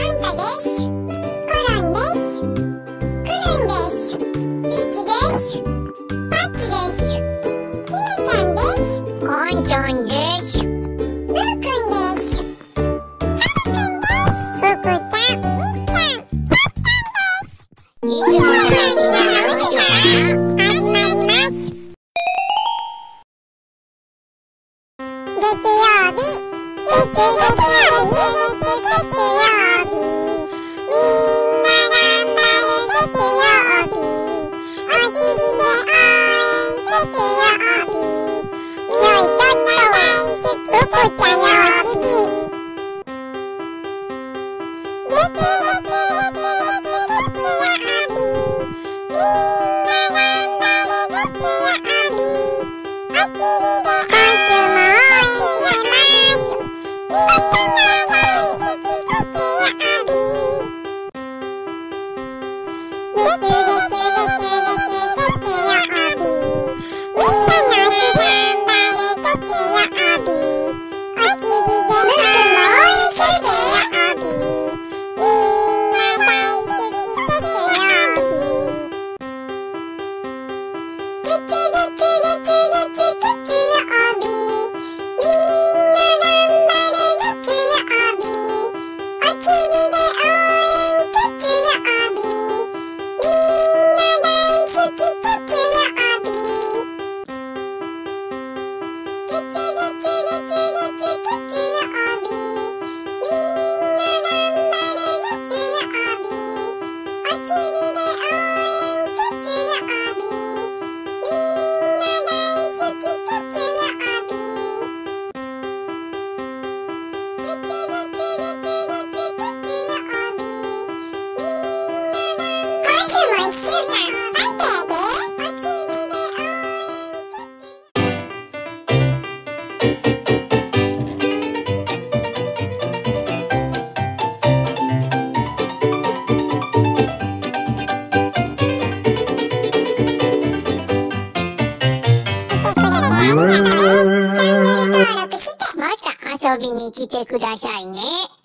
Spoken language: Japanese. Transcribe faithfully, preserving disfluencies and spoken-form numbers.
ンタです。コロンです。クルンです。リッキです。パッチです。ひめちゃんです。カンちゃんです。ルーくんです。ハルくんです。フクちゃん、みっちゃん、パッちゃんです。いつものラジオが始まります。月曜日、月月月月月月曜日、みんな頑張る月曜日、おじぎで応援月曜日、みよいと大好きふくちゃ曜日、月月月月月曜日、みんな頑張る月曜日、おじぎで今週も応援します。みんな大好き月曜日、月月月月月月曜日、みんなの頑張る月曜日、おじぎでいつも応援する月曜日、みんな大好き月曜日、月月月月月曜日、みんな頑張る月曜日、おじぎで応援月曜日、みんな大好き月曜日、月月月月月曜日、みんな頑張る月曜日、おじぎで応援月曜日、みんな大好き月曜日、月月月月月月曜日、みんな頑張る月曜日、おじぎで応援月曜日、みんな大好き月曜日、今週も一週間ファイターでおじぎで応援月曜日。チャンネル登録してまた遊びに来てくださいね。